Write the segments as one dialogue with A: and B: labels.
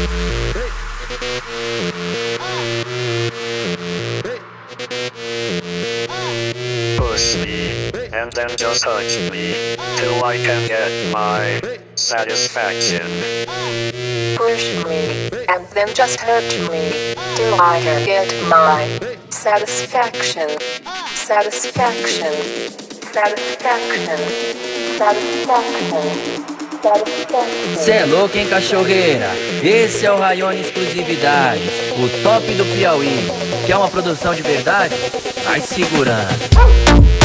A: Push me, and then just touch me, till I can get my satisfaction.
B: Push me, and then just hurt me, till I can get my satisfaction. Satisfaction. Satisfaction. Satisfaction.
C: Cê é louco, hein, cachorreira? Esse é o Rayone Exclusividade, o top do Piauí. Quer uma produção de verdade? Vai segurando.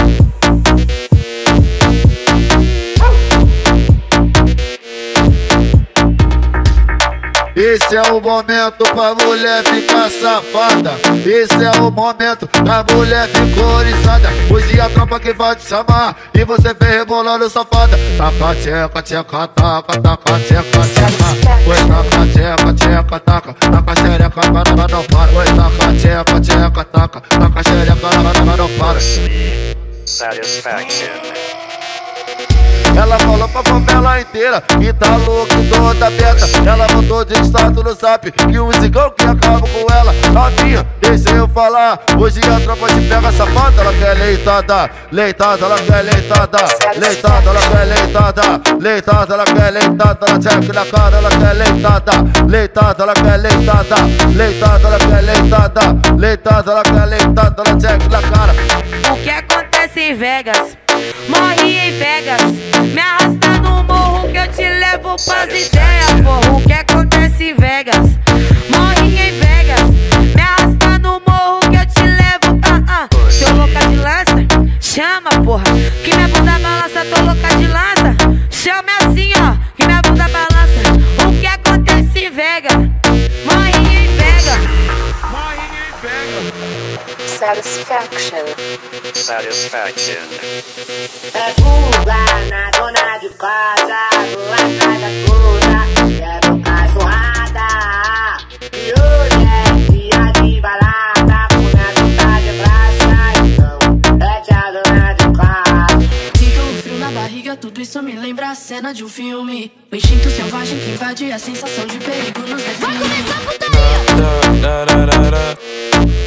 D: Esse é o momento pra mulher ficar safada. Esse é o momento pra mulher ficar oriçada. Hoje a tropa que vai te chamar e você vem rebolando safada. Taca, tcheca, tcheca, taca, taca, tcheca, tcheca. Oi, taca, tcheca, tcheca, taca, taca, xereca, banana não para. Oi, taca, tcheca, tcheca, taca, taca, xereca, banana não para.
A: Push me, satisfaction.
D: Ela falou pra favela inteira que tá louca e toda aberta. Ela mandou de status no zap que o zigão que acaba com ela. Novinha, deixa eu falar. Hoje a tropa te pega safada. Ela quer leitada, leitada, ela quer leitada. Leitada, ela quer leitada. Leitada, ela quer leitada. Ela checa na cara, ela quer leitada. Leitada, ela quer leitada. Leitada, ela quer leitada. Leitada, ela quer leitada. Ela checa na cara.
E: O que acontece em Vegas? Morri em Vegas. Me arrasta no morro que eu te levo pras ideias, porra. O que acontece em Vegas? Morri em Vegas. Me arrasta no morro que eu te levo. Tô louca de lança? Chama, porra. Que minha bunda balança, tô louca de lança. Chama assim, ó. Que minha bunda balança. O que acontece em Vegas? Morri em Vegas.
D: Morre em Vegas.
B: Satisfaction.
A: Satisfaction.
F: É fuga na dona de casa, vou atrás da puta, quero cachorrada. E hoje é dia de balada, começa tá de braça, então é tia dona de casa.
G: Fica um frio na barriga, tudo isso me lembra a cena de um filme. O instinto selvagem que invade a sensação de perigo nos define. Vai começar a putaria!